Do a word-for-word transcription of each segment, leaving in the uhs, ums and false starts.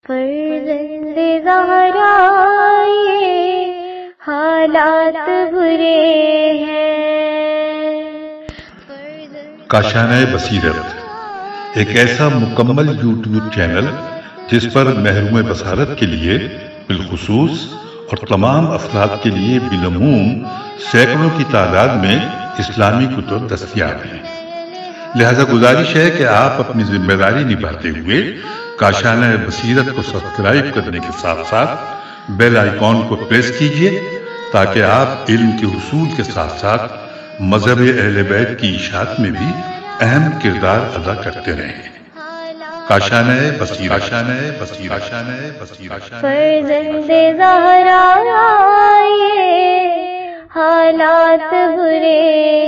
فرزند زہرا یہ حالات برے ہیں۔ کاشانۂ بصیرت ایک ایسا مکمل یوٹیوب چینل جس پر محروم بصارت کے لیے بالخصوص اور تمام افراد کے لیے بالعموم سینکڑوں کی تعداد میں اسلامی کتب دستیاب ہیں۔ لہذا گزارش ہے کہ آپ اپنی ذمہ داری نبھاتے ہوئے کاشانۂ بصیرت کو سبسکرائب کرنے کے ساتھ ساتھ بیل آئیکن کو پریس کیجیے تاکہ آپ علم کے حصول کے ساتھ ساتھ مذہب اہل بیت کی اشاعت میں بھی اہم کردار ادا کرتے رہیں۔ کاشانۂ بصیرت کاشانۂ بصیرت کاشانۂ بصیرت فرزند زہرا یہ حالات برے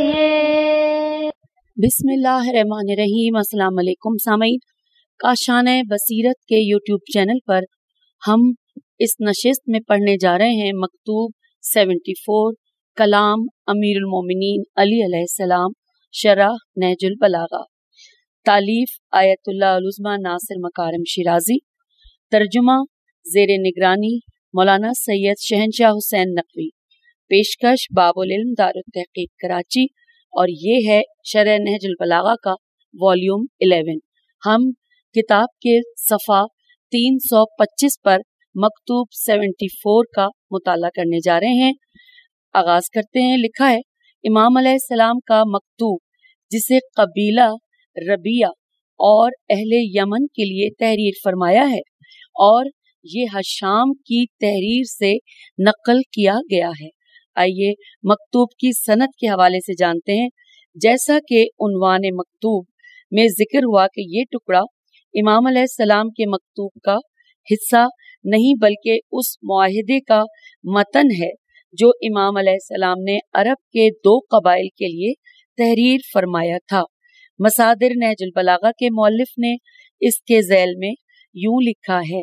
ہیں۔ بسم اللہ الرحمن الرحیم۔ السلام علیکم سامعین، کاشانۂ بصیرت کے یوٹیوب چینل پر ہم اس نشست میں پڑھنے جا رہے ہیں مکتوب سیونٹی فور، کلام امیر المومنین علی علیہ السلام، شرح نہج البلاغہ، تالیف آیت اللہ العظمی ناصر مکارم شیرازی، ترجمہ زیر نگرانی مولانا سید شہنشاہ حسین نقوی، پیشکش باب العلم دارالتحقیق کراچی، اور یہ ہے شرح نہج البلاغہ کا والیوم الیون۔ ہم کتاب کے صفحہ تین سو پچیس پر مکتوب سیونٹی فور کا مطالعہ کرنے جا رہے ہیں۔ آغاز کرتے ہیں۔ لکھا ہے، امام علیہ السلام کا مکتوب جسے قبیلہ ربیہ اور اہل یمن کے لیے تحریر فرمایا ہے، اور یہ حشام کی تحریر سے نقل کیا گیا ہے۔ آئیے مکتوب کی سند کے حوالے سے جانتے ہیں۔ جیسا کہ عنوان مکتوب میں ذکر ہوا کہ یہ ٹکڑا امام علیہ السلام کے مکتوب کا حصہ نہیں بلکہ اس معاہدے کا متن ہے جو امام علیہ السلام نے عرب کے دو قبائل کے لیے تحریر فرمایا تھا۔ مصادر نہج البلاغہ کے مؤلف نے اس کے ذیل میں یوں لکھا ہے،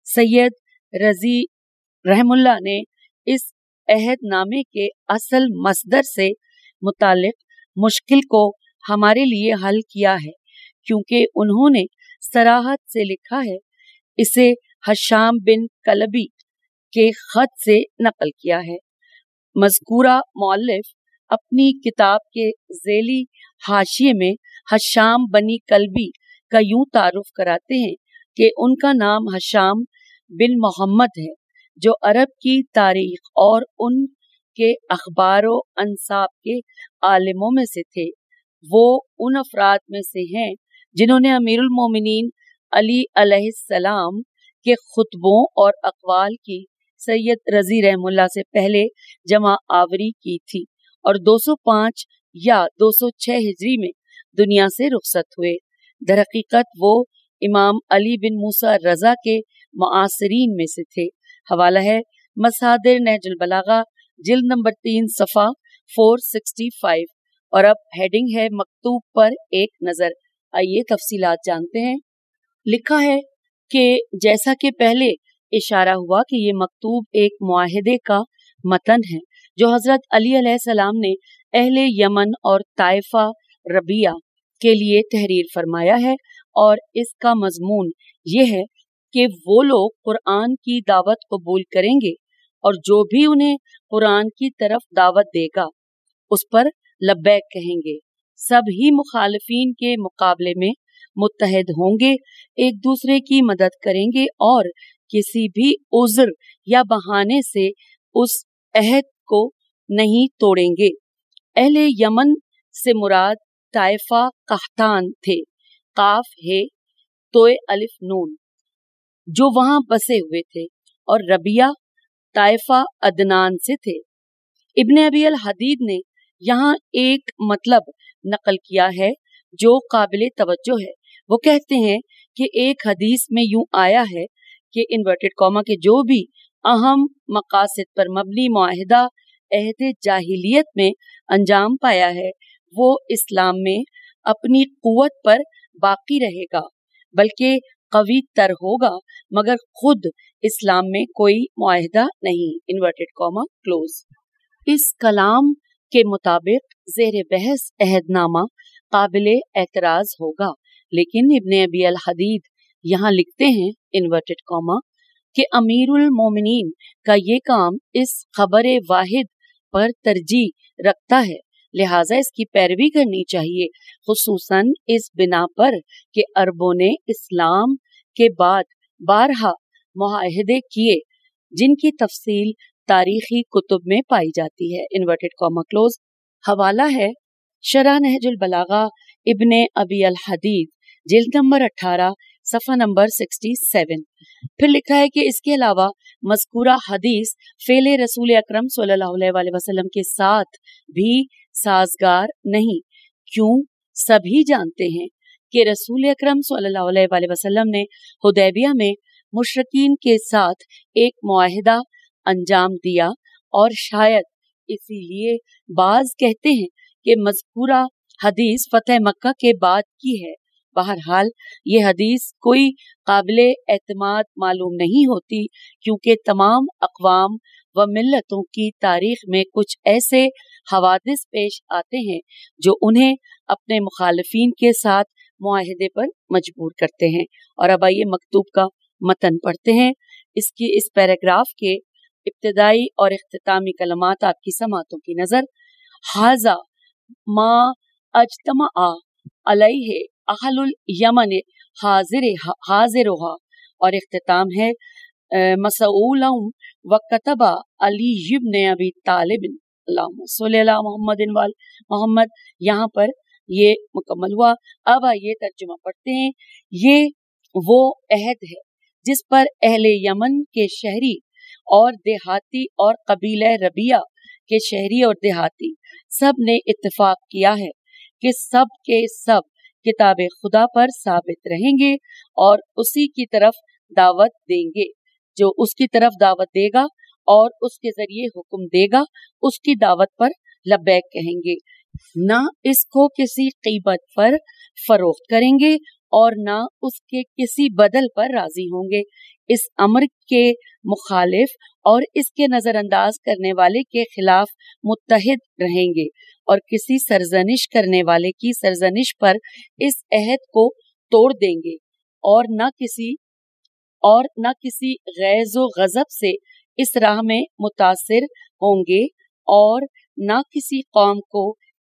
سید رضی رحم اللہ نے اس عہد نامے کے اصل مصدر سے متعلق مشکل کو ہمارے لیے حل کیا ہے، کیونکہ انہوں نے صراحت سے لکھا ہے، اسے حشام بن کلبی کے خط سے نقل کیا ہے۔ مذکورہ مؤلف اپنی کتاب کے ذیلی حاشیے میں حشام بنی کلبی کا یوں تعارف کراتے ہیں کہ ان کا نام حشام بن محمد ہے، جو عرب کی تاریخ اور ان کے اخبار و انساب کے عالموں میں سے تھے۔ وہ ان افراد میں سے ہیں جنہوں نے امیر المومنین علی علیہ السلام کے خطبوں اور اقوال کی سید رضی رحم اللہ سے پہلے جمع آوری کی تھی، اور دو سو پانچ یا دو سو چھ ہجری میں دنیا سے رخصت ہوئے۔ در حقیقت وہ امام علی بن موسیٰ رضا کے معاصرین میں سے تھے۔ حوالہ ہے مصادر نہج البلاغہ، جلد نمبر تین، صفحہ فور سکسٹی فائیو، اور اب ہیڈنگ ہے مکتوب پر ایک نظر۔ آئیے تفصیلات جانتے ہیں۔ لکھا ہے کہ جیسا کہ پہلے اشارہ ہوا کہ یہ مکتوب ایک معاہدے کا متن ہے جو حضرت علی علیہ السلام نے اہل یمن اور طائفہ ربیہ کے لیے تحریر فرمایا ہے، اور اس کا مضمون یہ ہے کہ وہ لوگ قرآن کی دعوت قبول کریں گے اور جو بھی انہیں قرآن کی طرف دعوت دے گا اس پر لبیک کہیں گے۔ سب ہی مخالفین کے مقابلے میں متحد ہوں گے، ایک دوسرے کی مدد کریں گے اور کسی بھی عذر یا بہانے سے اس عہد کو نہیں توڑیں گے۔ اہل یمن سے مراد طائفہ قحطان تھے، قاف ہے توئے الف نون، جو وہاں بسے ہوئے تھے، اور ربیہ طائفہ عدنان سے تھے۔ ابن ابی الحدید نے یہاں ایک مطلب نقل کیا ہے جو قابل توجہ ہے۔ وہ کہتے ہیں کہ ایک حدیث میں یوں آیا ہے کہ انورٹڈ کاما کے جو بھی اہم مقاصد پر مبنی معاہدہ عہد جاہلیت میں انجام پایا ہے وہ اسلام میں اپنی قوت پر باقی رہے گا، بلکہ قوی تر ہوگا، مگر خود اسلام میں کوئی معاہدہ نہیں، انورٹڈ کاما کلوز۔ اس کلام کے مطابق زیر بحث عہد نامہ قابل اعتراض ہوگا، لیکن ابن ابی الحدید यहाँ लिखते हैं इन्वर्टेड कॉमा कि अमीरुल मोमिनीन का ये काम इस खबर वाहिद पर तरजीह रखता है, लिहाजा इसकी पैरवी करनी चाहिए, खुसूसन इस बिना पर कि अरबों ने इस्लाम के बाद बारहा मुआहदे किए जिनकी तफसील तारीखी कुतुब में पाई जाती है। Inverted comma close. हवाला है शरह नहजुल बलागा इब्ने अबी अल हदीद जिल्द नंबर अठारह सफ़ा नंबर सड़सठ। फिर लिखा है कि इसके अलावा मज़कूरा हदीस फेले रसूल अकरम सल्लल्लाहु अलैहि वसल्लम के साथ भी साजगार नहीं। क्यों? सभी जानते हैं कि रसूल अकरम सल्लल्लाहु अलैहि वसल्लम ने हुदैबिया में मुशरिकीन के साथ एक मुआहिदा अंजाम दिया और शायद इसीलिए बाज कहते हैं कि मज़कूरा हदीस फतेह मक्का के बाद की है। बहरहाल ये हदीस कोई काबिले एतमाद मालूम नहीं होती, क्योंकि तमाम अक़वाम व मिल्लतों की तारीख में कुछ ऐसे हवादिस पेश आते हैं जो उन्हें अपने मुखालिफिन के साथ मुआहिदे पर मजबूर करते हैं। और अब आइए मकतूब का मतन पढ़ते हैं। इसकी इस पैराग्राफ के इब्तिदाई और इख्तितामी कलमात आपकी समातों की नजर। हाजा मा अजतमा अलैहि अहलुल यमन हाजिर हाजिरुहा, और इख्तिताम है मसऊलम व कतबा अली इब्न अबी तालिब अल्लाहुम्मा सल्ली अला मुहम्मदिन वाल मोहम्मद। यहाँ पर ये मुकम्मल हुआ। अब आइए तर्जुमा पढ़ते हैं। ये वो अहद है जिस पर अहले यमन के शहरी और देहाती और कबीला रबिया के शहरी और देहाती सब ने इत्तेफाक किया है कि सब के सब किताब खुदा पर साबित रहेंगे और उसी की तरफ दावत देंगे। जो उसकी तरफ दावत देगा और उसके जरिए हुक्म देगा, उसकी दावत पर लब्बैक कहेंगे। ना इसको किसी कीमत पर फरोख्त करेंगे और ना उसके किसी बदल पर राजी होंगे। इस अमर के मुखालिफ और इसके नजरअंदाज करने वाले के खिलाफ मुत्तहिद रहेंगे और किसी सरजनिश करने वाले की सरजनिश पर इस अहद को तोड़ देंगे और न किसी और न किसी गैज़ो गज़ब से इस राह में मुतासिर होंगे और न किसी कौम को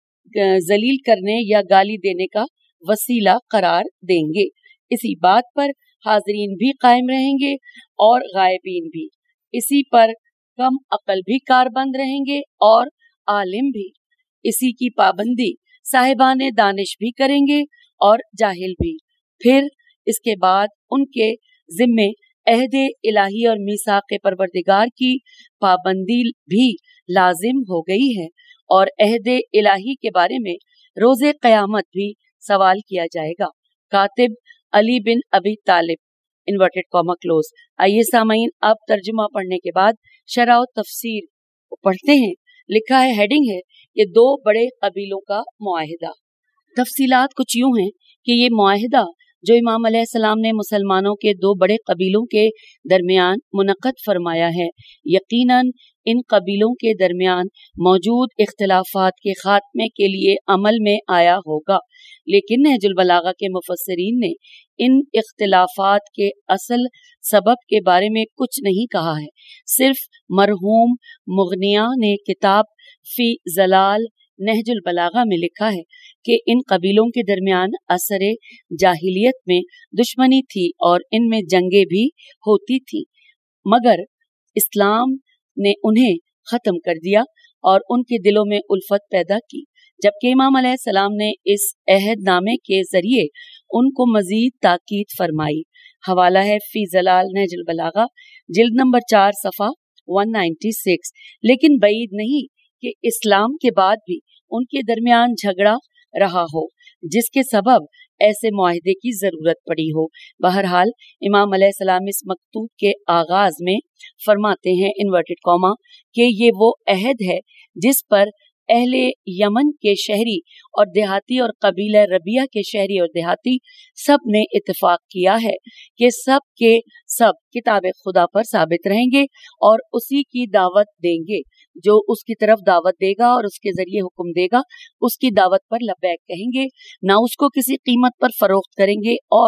जलील करने या गाली देने का वसीला करार देंगे। इसी बात पर हाजरीन भी कायम रहेंगे और गायबीन भी। इसी पर कम अकल भी कारबंद रहेंगे और आलिम भी। इसी की पाबंदी साहिबाने दानिश भी करेंगे और जाहिल भी। फिर इसके बाद उनके जिम्मे अहदे इलाही और मीसाक़े परवरदिगार की पाबंदी भी लाजिम हो गई है और अहदे इलाही के बारे में रोज़े क़यामत भी सवाल किया जाएगा। कातिब Ali bin Abi Talib inverted comma close. आइए सामईन अब तर्जुमा पढ़ने के बाद शरह और तफसीर पढ़ते हैं। लिखा है, हेडिंग है कि दो बड़े कबीलों का मुआहिदा। तफसीलात कुछ यूं हैं कि ये मुआहिदा जो इमाम अलैहिस्सलाम ने मुसलमानों के दो बड़े कबीलों के दरमियान मुनक़्क़द फरमाया है, यकीनन इन कबीलों के दरमियान मौजूद इख्तिलाफात के खात्मे के लिए अमल में आया होगा। लेकिन नहजुल बलागा के मुफस्सिरीन ने इन इख्तिलाफात के असल सबब के बारे में कुछ नहीं कहा है। सिर्फ मरहूम मुगनिया ने किताब फी जलाल नहजुल बलागा में लिखा है कि इन कबीलों के दरमियान असरे जाहिलियत में दुश्मनी थी और इनमें जंगे भी होती थी, मगर इस्लाम ने उन्हें खत्म कर दिया और उनके दिलों में उल्फत पैदा की। जबकि इमाम अलैहिस्सलाम ने इस अहदनामे के जरिए उनको मजीद ताकीद फरमाई। हवाला है फी जलाल नहजुल बलागा जिल्द नंबर चार सफ़ा एक सौ छियानवे। लेकिन बईद नहीं कि इस्लाम के बाद भी उनके दरमियान झगड़ा रहा हो जिसके सबब ऐसे मुआहिदे की जरूरत पड़ी हो। बहरहाल इमाम अलैहिस्सलाम इस मकतूब के आगाज में फरमाते हैं इन्वर्टेड कॉमा कि ये वो अहद है जिस पर अहले यमन के शहरी और देहाती और कबीला रबिया के शहरी और देहाती सब ने इत्तेफाक किया है कि सब के सब किताब खुदा पर साबित रहेंगे और उसी की दावत देंगे। जो उसकी तरफ दावत देगा और उसके जरिए हुक्म देगा, उसकी दावत पर लब्बैक कहेंगे, ना उसको किसी कीमत पर फरोख्त करेंगे और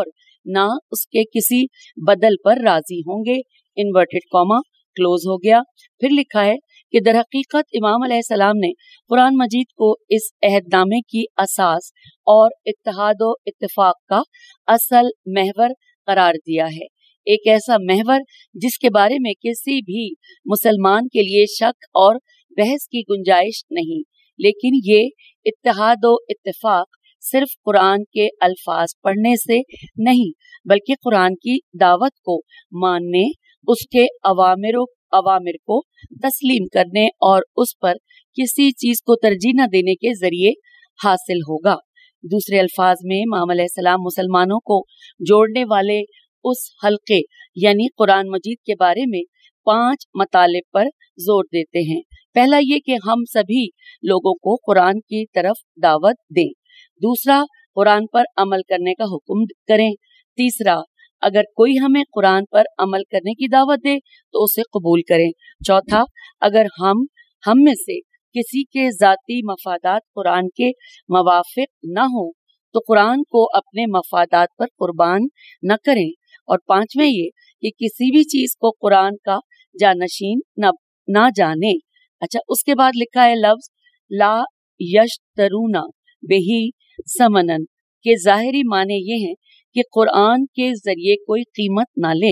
نہ उसके किसी बदल पर राजी होंगे। इन्वर्टेड कॉमा क्लोज हो गया। फिर लिखा है कि दर हकीकत इमाम अलैहिस्सलाम ने कुरान मजीद को इस अहदनामे की असास और इत्तेहाद व इत्तेफाक का असल महवर करार दिया है, एक ऐसा महवर जिसके बारे में किसी भी मुसलमान के लिए शक और बहस की गुंजाइश नहीं। लेकिन ये इत्तेहाद व इत्तेफाक सिर्फ कुरान के अल्फाज पढ़ने से नहीं, बल्कि कुरान की दावत को मानने, उसके अवामिर अवामिर को तस्लीम करने और उस पर किसी चीज को तरजीह न देने के जरिए हासिल होगा। दूसरे अल्फाज में इमाम अलैहिस्सलाम मुसलमानों को जोड़ने वाले उस हल्के यानी कुरान मजीद के बारे में पांच मतालिब पर जोर देते हैं। पहला ये कि हम सभी लोगों को कुरान की तरफ दावत दें। दूसरा, कुरान पर अमल करने का हुक्म करें। तीसरा, अगर कोई हमें कुरान पर अमल करने की दावत दे तो उसे कबूल करें। चौथा, अगर हम हम में से किसी के जाती मफादात कुरान के मवाफिक न हो तो कुरान को अपने मफादात पर कुर्बान न करें। और पांचवें ये कि किसी भी चीज को कुरान का जानशीन न ना जाने। अच्छा, उसके बाद लिखा है लफ्ज ला यश्तरूना बेही समनन के जाहिरी माने ये हैं कि कुरान के जरिए कोई कीमत ना ले,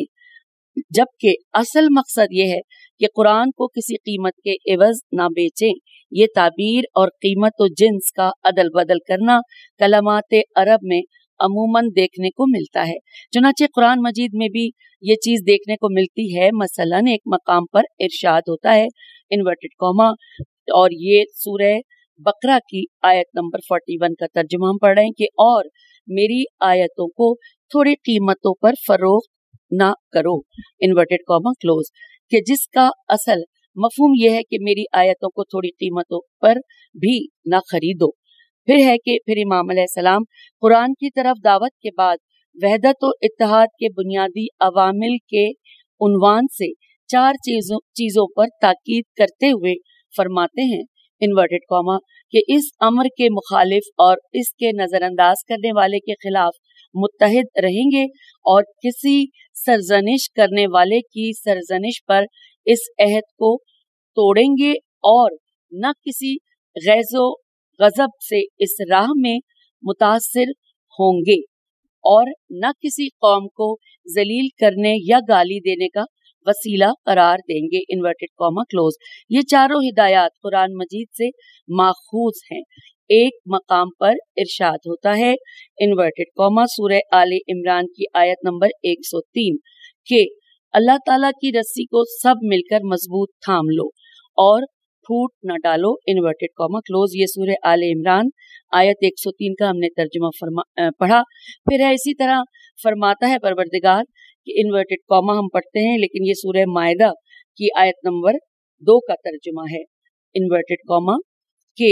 जबकि असल मकसद ये है कि कुरान को किसी कीमत के एवज ना बेचें। ये ताबीर और कीमत व जिन्स का अदल बदल करना कलमात अरब में अमूमन देखने को मिलता है। चुनाचे कुरान मजीद में भी ये चीज देखने को मिलती है। मसलन एक मकाम पर इरशाद होता है इन्वर्टेड कॉमा, और ये सूरह बकरा की आयत नंबर इकतालीस का तर्जुमा हम पढ़ रहे हैं कि और मेरी आयतों को थोड़ी कीमतों पर फरोख्त ना करो, इन्वर्टेड कॉमा क्लोज, कि जिसका असल मफहूम यह है कि मेरी आयतों को थोड़ी कीमतों पर भी ना खरीदो। फिर है कि फिर इमाम अलैहिस्सलाम कुरान की तरफ दावत के बाद वहदत और इत्तेहाद के बुनियादी अवामिल के उन्वान से चार चीजों चीजों पर ताकीद करते हुए फरमाते हैं इन्वर्टेड कॉमा कि इस अमर के मुखालिफ और इसके नजरअंदाज करने वाले के खिलाफ मुत्तहिद रहेंगे और किसी सरजनिश करने वाले की सरजनिश पर इस अहद को तोड़ेंगे और न किसी गैज़ो गजब से इस राह में मुतासिर होंगे और न किसी कौम को जलील करने या गाली देने का वसीला करार देंगे, इन्वर्टेड कॉमा क्लोज। ये चारों हिदायत कुरान मजीद से माखूज हैं। एक मकाम पर इरशाद होता है इन्वर्टेड कॉमा सूरह आले इमरान की आयत नंबर एक सौ तीन के अल्लाह ताला की रस्सी को सब मिलकर मजबूत थाम लो और फूट न डालो, इन्वर्टेड कॉमा क्लोज। ये सूरह आले इमरान आयत एक सौ तीन का हमने तर्जुमा फरमा पढ़ा। फिर है इसी तरह फरमाता है परवरदिगार कि इन्वर्टेड कॉमा हम पढ़ते हैं, लेकिन ये सूरह मायदा की आयत नंबर दो का तर्जुमा है इन्वर्टेड कॉमा के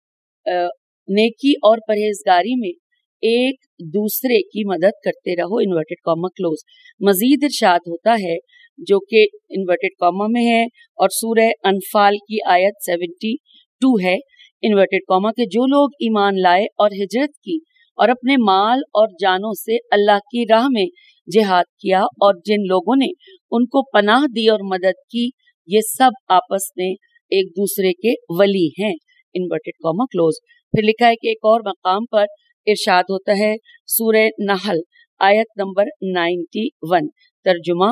नेकी और परहेजगारी में एक दूसरे की मदद करते रहो, इन्वर्टेड कॉमा क्लोज। मजीद इरशाद होता है जो कि इन्वर्टेड कॉमा में है और सूरह अनफाल की आयत बहत्तर है इन्वर्टेड कॉमा के जो लोग ईमान लाए और हिजरत की और अपने माल और जानों से अल्लाह की राह में जिहाद किया और जिन लोगों ने उनको पनाह दी और मदद की, ये सब आपस में एक दूसरे के वली हैं, इन्वर्टेड कॉमा क्लोज। फिर लिखा है कि एक और मकाम पर इरशाद होता है सूरह नहल आयत नंबर इक्यानवे तर्जुमा,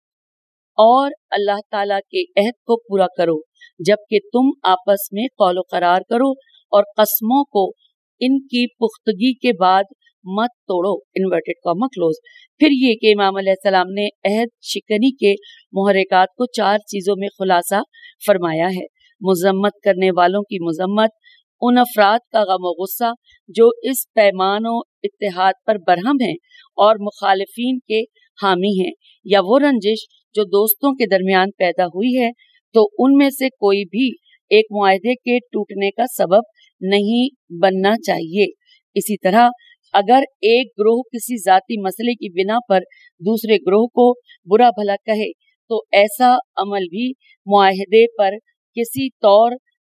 और अल्लाह ताला के अहद को पूरा करो जबकि तुम आपस में कौलो करार करो और कस्मों को इनकी पुख्तगी के बाद मत तोड़ो, इन्वर्टेड कॉमा क्लोज। फिर ये कि इमाम अलैहिस्सलाम ने अहद शिकनी के मुहर्रिकात को चार चीजों में खुलासा फरमाया है। मुजम्मत करने वालों की मुजम्मत, उन अफराद का गम और गुस्सा जो इस पैमान और इत्तेहाद पर बरहम हैं और मुखालिफिन के हामी हैं, या वो रंजिश जो दोस्तों के दरमियान पैदा हुई है तो उनमें से कोई भी एक मुआहदे के टूटने का सबब नहीं बनना चाहिए। इसी तरह अगर एक ग्रोह किसी जाती मसले की बिना पर दूसरे ग्रोह को बुरा भला कहे तो ऐसा अमल भी मुआहदे पर किसी तौर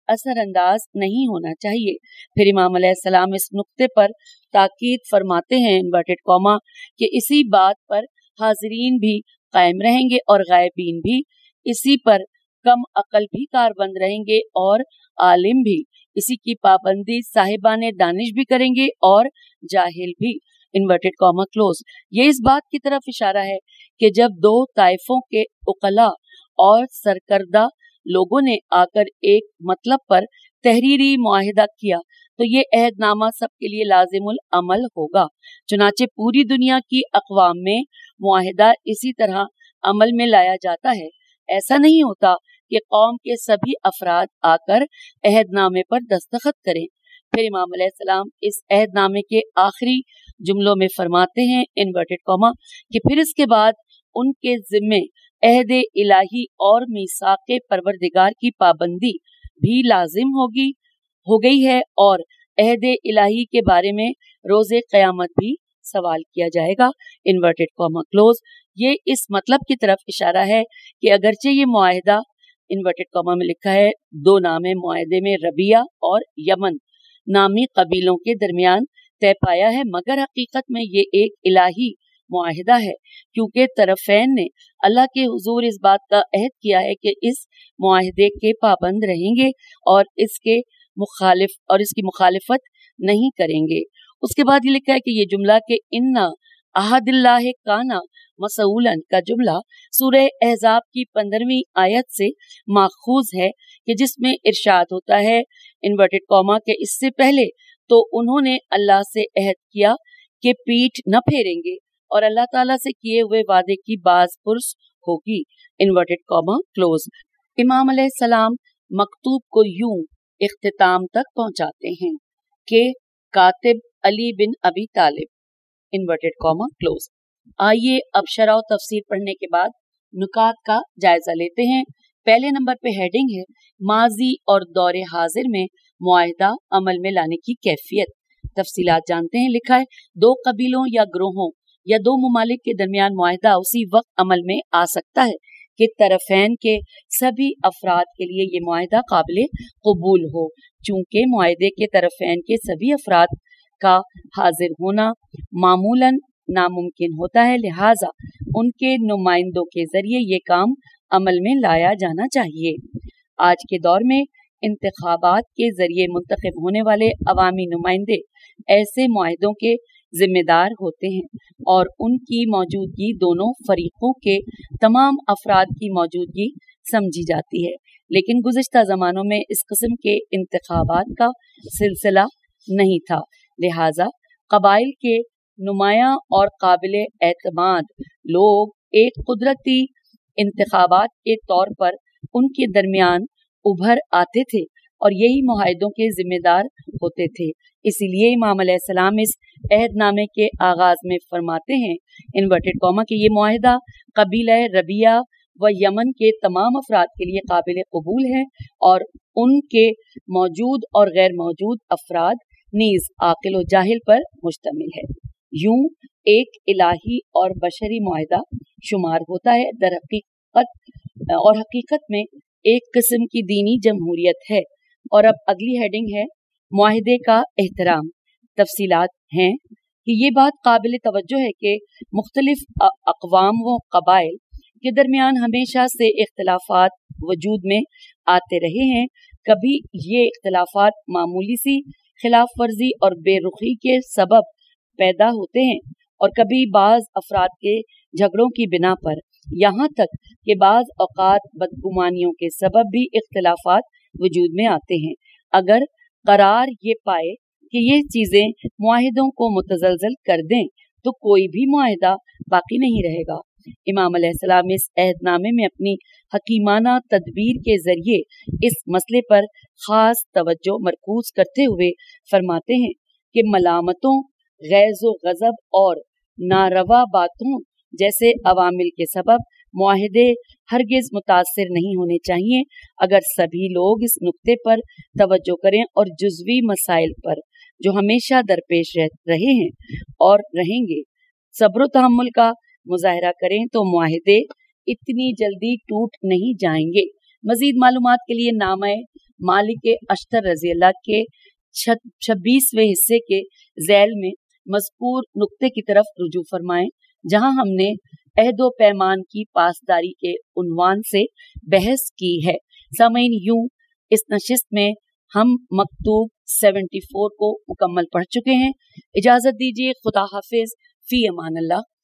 اثر انداز نہیں ہونا چاہیے۔ پھر امام علیہ السلام اس نقطے پر تاکید فرماتے ہیں انورٹڈ کاما کہ اسی بات پر حاضرین بھی قائم رہیں گے اور غائبین بھی، اسی پر کم عقل بھی کاربند رہیں گے اور عالم بھی، اسی کی پابندی صاحبان دانش بھی کریں گے اور جاہل بھی، انورٹڈ کاما کلوز۔ یہ اس بات کی طرف اشارہ ہے کہ جب دو طائفوں کے عقلاء اور سرکردہ لوگوں نے آ کر ایک مطلب پر تحریری معاہدہ کیا تو یہ عہد نامہ سب کے لیے لازم العمل ہوگا۔ چنانچہ پوری دنیا کی اقوام میں معاہدہ اسی طرح عمل میں لایا جاتا ہے۔ ایسا نہیں ہوتا کہ قوم کے سبھی افراد آ کر عہد نامے پر دستخط کریں۔ پھر امام علیہ السلام اس عہد نامے کے آخری جملوں میں فرماتے ہیں انورٹڈ کاما کہ پھر اس کے بعد ان کے ذمے عہد الہی اور میثاق پروردگار کی پابندی بھی لازم ہوگی ہو گئی ہے اور عہد الہی کے بارے میں روز قیامت بھی سوال کیا جائے گا، انورٹڈ کاما کلوز۔ یہ اس مطلب کی طرف اشارہ ہے کہ اگرچہ یہ معاہدہ انورٹڈ کاما میں لکھا ہے دو نام معاہدے میں ربیہ اور یمن نامی قبیلوں کے درمیان طے پایا ہے، مگر حقیقت میں یہ ایک الہی معاہدہ ہے، کیونکہ طرفین نے اللہ کے حضور اس بات کا عہد کیا ہے کہ اس معاہدے کے پابند رہیں گے اور اس کے مخالف اور اس کی مخالفت نہیں کریں گے۔ اس کے بعد یہ لکھا ہے کہ یہ جملہ کہ ان عہد اللہ کانا مسئولن کا جملہ سورہ احزاب کی پندرہویں آیت سے ماخوذ ہے کہ جس میں ارشاد ہوتا ہے انورٹڈ کاما کہ اس سے پہلے تو انہوں نے اللہ سے عہد کیا کہ پیٹھ نہ پھیریں گے اور اللہ تعالیٰ سے کیے ہوئے وعدے کی باز پرس ہوگی، انورٹڈ کاما کلوز۔ امام علیہ السلام مکتوب کو یوں اختتام تک پہنچاتے ہیں کہ کاتب علی بن ابی طالب، انورٹڈ کاما کلوز۔ آئیے اب شرح و تفسیر پڑھنے کے بعد نکات کا جائزہ لیتے ہیں۔ پہلے نمبر پہ ہیڈنگ ہے ماضی اور دور حاضر میں معاہدہ عمل میں لانے کی کیفیت۔ تفصیلات جانتے ہیں۔ لکھا ہے دو قبیلوں یا گروہوں یا دو ممالک کے درمیان معاہدہ اسی وقت عمل میں آ سکتا ہے کہ طرفین کے سبھی افراد کے لیے یہ معاہدہ قابل قبول ہو۔ چونکہ معاہدے کے طرفین کے سبھی افراد کا حاضر ہونا معمولاً ناممکن ہوتا ہے، لہٰذا ان کے نمائندوں کے ذریعے یہ کام عمل میں لایا جانا چاہیے۔ آج کے دور میں انتخابات کے ذریعے منتخب ہونے والے عوامی نمائندے ایسے معاہدوں کے ذمہ دار ہوتے ہیں اور ان کی موجودگی دونوں فریقوں کے تمام افراد کی موجودگی سمجھی جاتی ہے، لیکن گزشتہ زمانوں میں اس قسم کے انتخابات کا سلسلہ نہیں تھا، لہٰذا قبائل کے نمایاں اور قابل اعتماد لوگ ایک قدرتی انتخابات کے طور پر ان کے درمیان ابھر آتے تھے اور یہی معاہدوں کے ذمہ دار ہوتے تھے۔ اسی لیے امام علیہ السلام اس عہد نامے کے آغاز میں فرماتے ہیں انورٹڈ کاما کہ یہ معاہدہ قبیلہ ربیہ و یمن کے تمام افراد کے لیے قابل قبول ہے اور ان کے موجود اور غیر موجود افراد نیز عاقل و جاہل پر مشتمل ہے۔ یوں ایک الہی اور بشری معاہدہ شمار ہوتا ہے، در حقیقت اور حقیقت میں ایک قسم کی دینی جمہوریت ہے۔ اور اب اگلی ہیڈنگ ہے معاہدے کا احترام۔ تفصیلات ہیں کہ یہ بات قابل توجہ ہے کہ مختلف اقوام و قبائل کے درمیان ہمیشہ سے اختلافات وجود میں آتے رہے ہیں۔ کبھی یہ اختلافات معمولی سی خلاف ورزی اور بے رخی کے سبب پیدا ہوتے ہیں اور کبھی بعض افراد کے جھگڑوں کی بنا پر، یہاں تک کہ بعض اوقات بدگمانیوں کے سبب بھی اختلافات وجود میں آتے ہیں۔ اگر قرار یہ پائے کہ یہ چیزیں معاہدوں کو متزلزل کر دیں تو کوئی بھی معاہدہ باقی نہیں رہے گا۔ امام علیہ السلام اس عہد نامے میں اپنی حکیمانہ تدبیر کے ذریعے اس مسئلے پر خاص توجہ مرکوز کرتے ہوئے فرماتے ہیں کہ ملامتوں، غیظ و غضب اور ناروا باتوں جیسے عوامل کے سبب معاہدے ہرگز متاثر نہیں ہونے چاہیے۔ اگر سبھی لوگ اس نقطے پر توجہ کریں اور جزوی مسائل پر جو ہمیشہ درپیش رہے ہیں اور رہیں گے صبر و تحمل کا مظاہرہ کریں تو معاہدے اتنی جلدی ٹوٹ نہیں جائیں گے۔ مزید معلومات کے لیے نامہ मालिक अश्तर रजी अल्लाह के छब्बीसवें हिस्से के ज़ैल में मज़कूर नुक्ते की तरफ रुजू फरमाएं, जहां हमने अहदो पैमान की पासदारी के उन्वान से बहस की है। सामईन, यूं इस नशिस्त में हम मकतूब चौहत्तर को मुकम्मल पढ़ चुके हैं। इजाजत दीजिए, खुदा हाफिज, फी अमान अल्लाह।